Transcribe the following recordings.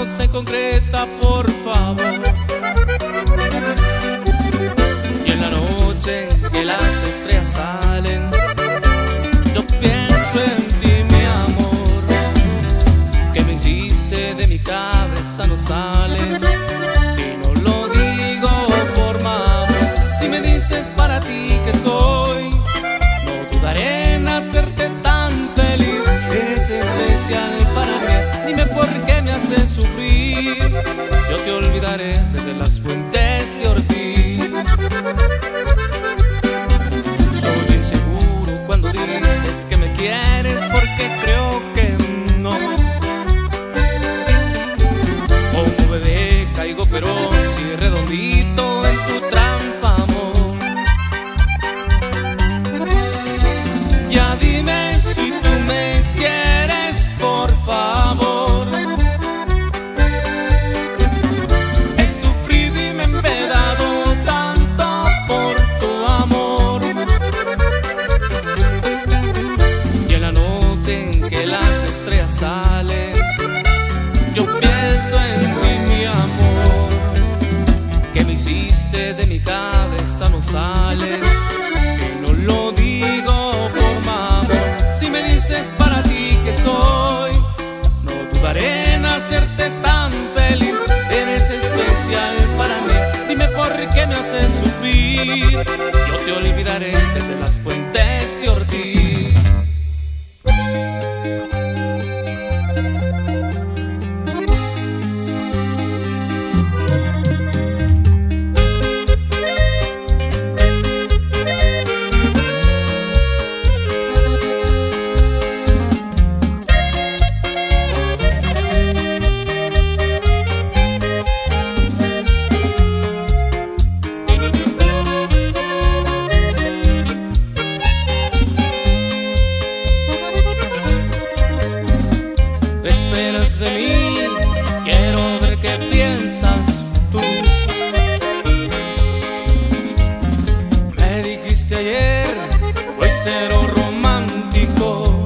no se concreta, por favor. Y en la noche en que las estrellas salen, yo pienso en ti, mi amor, que me hiciste de mi cabeza, no sales. Y no lo digo por mamá. Si me dices para ti que soy, no dudaré en hacerte tan feliz. Eres especial para mí, dime por qué me haces sufrir. Yo te olvidaré desde las fuentes de Ortiz. Soy inseguro cuando dices que me quieres, porque creo que no. Como bebé caigo pero sí redondito en tu trampa, amor. Ya dime si tú me quieres, por favor. He sufrido y me he empedado tanto por tu amor. Y en la noche en que las estrellas salen, yo pienso en ti, mi amor, que me hiciste de mi cabeza, no sales. Que no lo digo por mamá. Si me dices para ti que soy, no dudaré en hacerte tan feliz. Eres especial para mí, dime por qué me haces sufrir. Yo te olvidaré desde las fuentes de Ortiz. Esperas de mí, quiero ver qué piensas tú. Me dijiste ayer, voy cero romántico.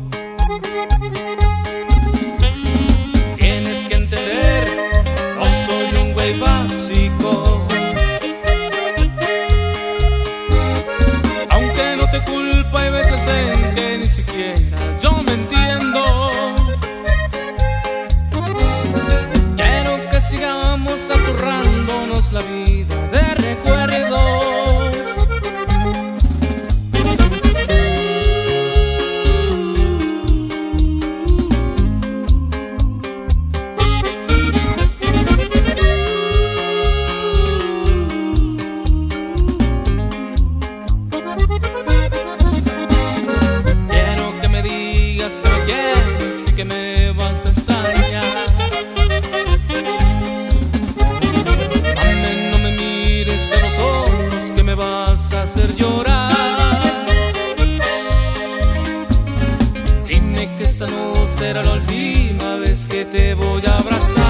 Tienes que entender, no soy un güey básico. Aunque no te culpo, hay veces en que ni siquiera yo me entiendo. Sigamos aturrándonos la vida de recuerdos. Quiero que me digas que me quieres y que me vas a extrañar. Me vas a hacer llorar. Dime que esta no será la última vez que te voy a abrazar.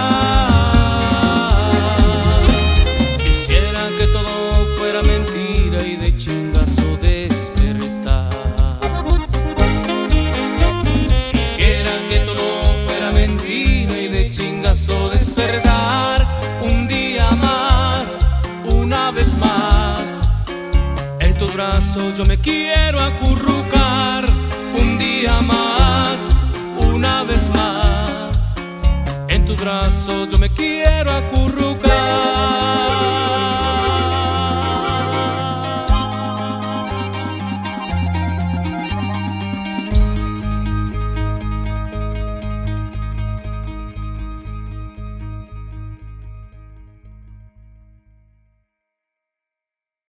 Quisiera que todo fuera mentira y de chingazo despertar. Quisiera que todo fuera mentira y de chingazo despertar. Un día más, una vez más, en tus brazos yo me quiero acurrucar. Un día más, una vez más, en tus brazos yo me quiero acurrucar.